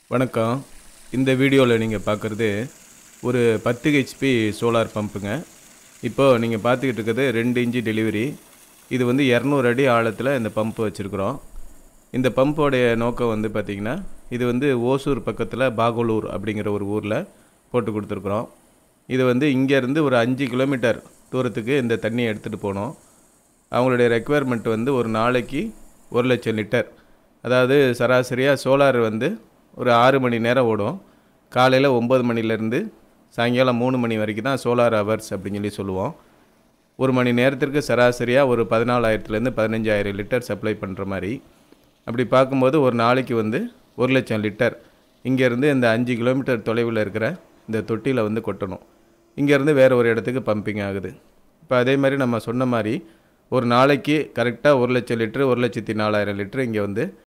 வணக்கம். இந்த வீடியோவில் நீங்கள் பார்க்குறது ஒரு 10 ஹெச்பி சோலார் பம்புங்க. இப்போது நீங்கள் பார்த்துக்கிட்டு இருக்கிறது 2 இன்ச்சு டெலிவரி. இது வந்து 200 அடி ஆழத்தில் இந்த பம்பு வச்சுருக்குறோம். இந்த பம்போடைய நோக்கம் வந்து பார்த்திங்கன்னா, இது வந்து ஓசூர் பக்கத்தில் பாகலூர் அப்படிங்கிற ஒரு ஊரில் போட்டு கொடுத்துருக்குறோம். இது வந்து இங்கேருந்து ஒரு 5 கிலோமீட்டர் தூரத்துக்கு இந்த தண்ணியை எடுத்துகிட்டு போகணும். அவங்களுடைய ரெக்குயர்மெண்ட் வந்து ஒரு நாளைக்கு 1,00,000 லிட்டர். அதாவது சராசரியாக சோலார் வந்து ஒரு 6 மணி நேரம் ஓடும். காலையில் 9 மணிலேருந்து சாயங்காலம் 3 மணி வரைக்கும் தான் சோலார் ஹவர்ஸ் அப்படின்னு சொல்லுவோம். ஒரு மணி நேரத்திற்கு சராசரியாக ஒரு 14,000லேருந்து 15,000 லிட்டர் சப்ளை பண்ணுற மாதிரி. அப்படி பார்க்கும்போது ஒரு நாளைக்கு வந்து 1,00,000 லிட்டர் இங்கேருந்து இந்த 5 கிலோமீட்டர் தொலைவில் இருக்கிற இந்த தொட்டியில் வந்து கொட்டணும். இங்கேருந்து வேறு ஒரு இடத்துக்கு பம்பிங் ஆகுது. இப்போ அதே மாதிரி நம்ம சொன்ன மாதிரி ஒரு நாளைக்கு கரெக்டாக 1,00,000 லிட்டரு 1,04,000 லிட்டரு இங்கே வந்து